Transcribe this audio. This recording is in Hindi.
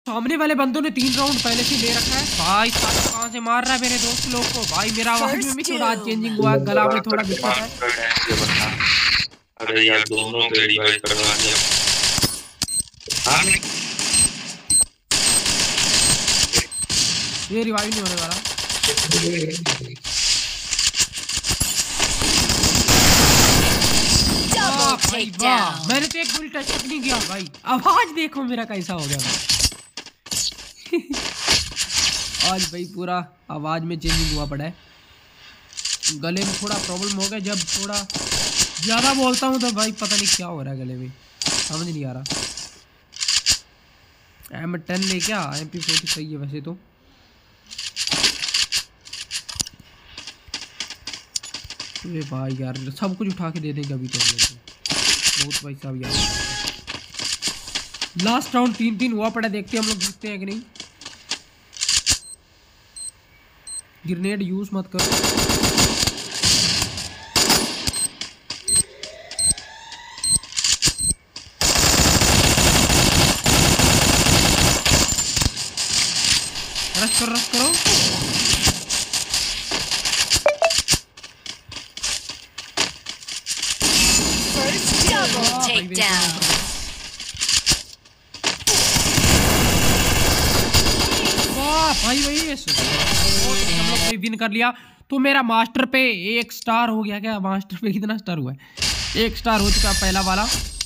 सामने वाले बंदों ने 3 राउंड पहले से ले रखा है भाई। कहां से मार रहा है मेरे दोस्त लोग को भाई। मेरा आवाज में भी थोड़ा चेंजिंग हुआ, गला में थोड़ा दिक्कत है। अरे यार दोनों के रिवाइव करवा दिया। ये रिवाइव नहीं होने वाला। मैंने तो एक गोली टच तक नहीं किया भाई। आवाज देखो मेरा कैसा हो गया भाई। आज भाई पूरा आवाज में चेंजिंग हुआ पड़ा है। गले में थोड़ा प्रॉब्लम हो गया। जब थोड़ा ज्यादा बोलता हूँ तो भाई पता नहीं क्या हो रहा है गले में, समझ नहीं आ रहा। M10 ले क्या, MP40 सही है वैसे तो। अरे भाई यार सब कुछ उठा के दे देंगे अभी तो। बहुत पैसा भी आ रहा है। लास्ट राउंड 3-3 हुआ पड़ा, देखते हैं हम लोग जीतते हैं कि नहीं। ग्रेनेड यूज मत करो। रश करो। भाई हम लोग विन कर लिया। तो मेरा मास्टर पे 1 स्टार हो गया। क्या मास्टर पे कितना स्टार हुआ है? 1 स्टार हो चुका पहला वाला।